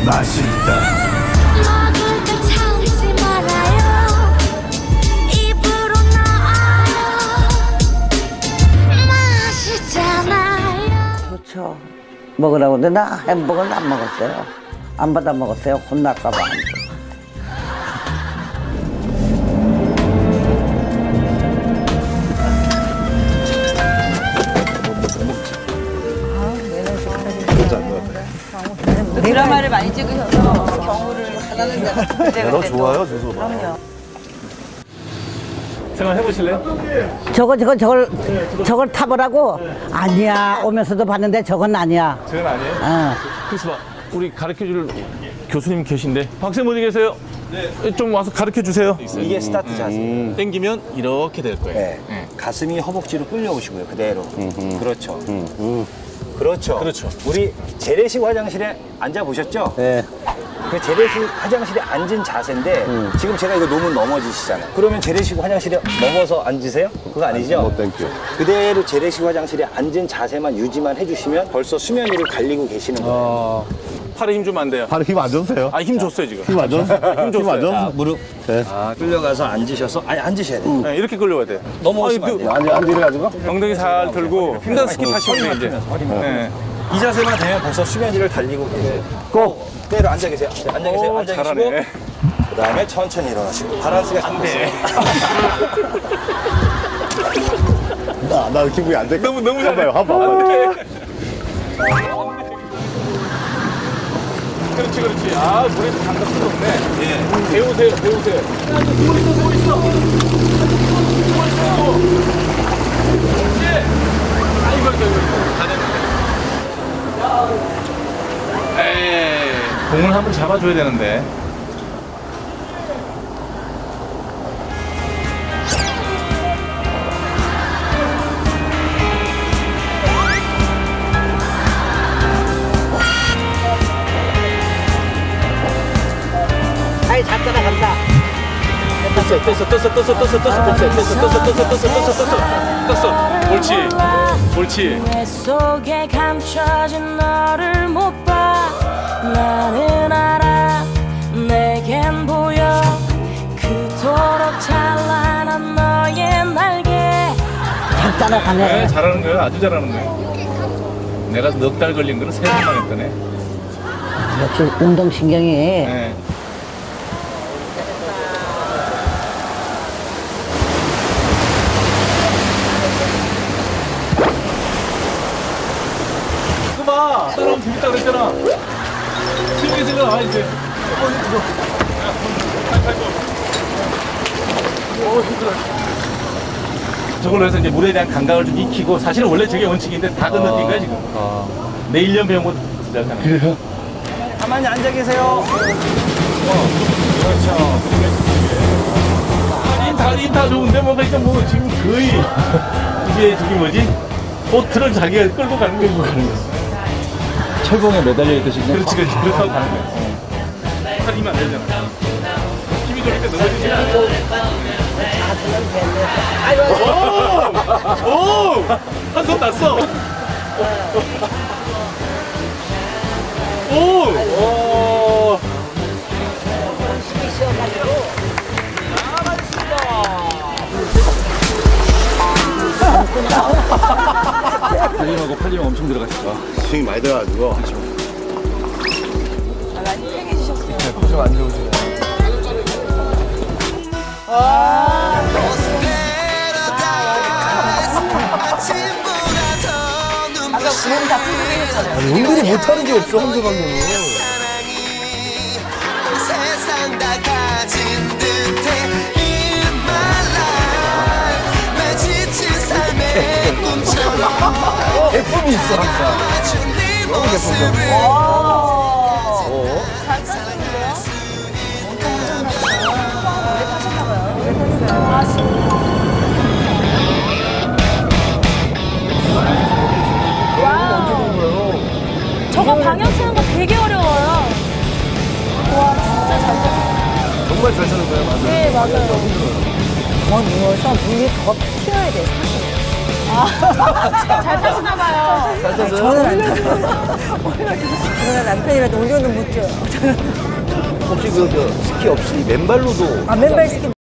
맛있다. 먹을 때 참지 말아요. 입으로 넣어요. 맛있잖아요. 좋죠. 먹으라고 근데 나 햄버거는 안 먹었어요. 안 받아 먹었어요. 혼날까 봐. 드라마를 많이 찍으셔서 경우를 하나는 너 좋아요, 주소. 그럼요. 생각 해보실래요? 저걸 타보라고? 아니야. 오면서도 봤는데 저건 아니야. 저건 아니에요? 그래서 봐, 우리 가르쳐줄 교수님 계신데 학생 어디 계세요? 네. 좀 와서 가르쳐 주세요. 이게 스타트 자세. 당기면 이렇게 될 거예요. 네. 가슴이 허벅지로 끌려오시고요. 그대로. 그렇죠. 그렇죠. 그렇죠. 우리 재래식 화장실에 앉아 보셨죠? 네. 그 재래식 화장실에 앉은 자세인데 지금 제가 이거 놓으면 넘어지시잖아요. 그러면 재래식 화장실에 넘어서 앉으세요? 그거 아니죠? 땡큐. 그대로 재래식 화장실에 앉은 자세만 유지만 해주시면 벌써 수면 위를 달리고 계시는 거예요. 팔에 힘 주면 안 돼요. 팔에 힘 안 줬어요? 아, 힘 줬어요, 지금. 힘 안 줬어요? 힘 줬어요. 자, 무릎 네. 끌려가서 앉으셔서 아니 앉으셔야 돼요. 네, 이렇게 끌려와야 돼요. 넘어오시면 안 돼요. 안 이래가지고? 엉덩이 살 들고 힘든 스킵 하시면 돼요, 이제. 네. 이 자세만 되면 벌써 수면 위를 달리고 계세요. 고! 그대로 앉아 계세요. 앉아 계세요. 오, 앉아 계시고 잘하네. 그다음에 천천히 일어나시고 바란스가 잡히세요. 나 기분이 안 돼. 너무 잘해. 한번 한번. 그렇지, 그렇지. 아, 물에서 감각 필요 없네. 예. 배우세요, 배우세요. 누워 있어, 누워 있어. 누워 있어. 그렇지. 아이고, 이거. 다 됐는데. 에이, 공을 한번 잡아줘야 되는데. 아이, 잘 따라간다. 떴어. 옳지. 옳지. 내 속에 감춰진 너를 못 봐. 나는 알아. 내겐 보여. 그토록 찬란한 너의 날개. 잘 따라가네. 네, 잘하는 거예요. 아주 잘하는 거예요. 내가 넉 달 걸린 거는 3번만 했더네. 역시 운동신경이. 네. 이거 봐! 따라하면 재밌다 그랬잖아. 재밌게 생각하 이제. 이거. 힘들어. 저걸로 해서 이제 물에 대한 감각을 좀 익히고, 사실은 원래 저게 원칙인데 다 건너뛴 거야, 지금. 내 1년 배운 것도 진짜잖아. 그래요? 가만히 앉아 계세요. 그렇죠. 다 좋은데 뭐 그러니까 뭐 지금 거의 이게 저기 뭐지? 보트를 자기가 끌고 가는 거. 철봉에 매달려 있듯이 그냥 그렇지, 그렇지. 그렇다고 가는 거야. 팔이면 안 되잖아. 힘이 돌니까 넘어지지 않아. 오! 한 손 났어. 오! 팔림하고 팔림 엄청 들어가시죠. 힘이 많이 들어가지고. 많이 팽해지셨어요. 네, 표정 안 좋으시네. 아까 몸 다 풀고 계셨잖아요. 은근히 못하는 게 없어, 황조 감독은. 세상 다 가진 듯해 In my life 나 지친 삶의 꿈처럼 대품이 있어, 항상. 너무 대품이 잘 땄는데요? 엄청 하셨나봐요. 오래 타셨나봐요. 오래 탔어요. 아, 진짜. 저거 방향 쓰는 거 되게 어려워요. 와, 진짜 잘 탔어요. 정말 잘 사는 거예요, 맞아요. 네, 맞아요. 더 누워서 물이 더 튀어야 돼, 사실. 아, 잘 타시나 봐요. 잘 탔어요? 저는 안 타요. 그러나 남편이라도 운전은 못 줘요. 혹시 그 스키 없이 맨발로도 아, 맨발 스키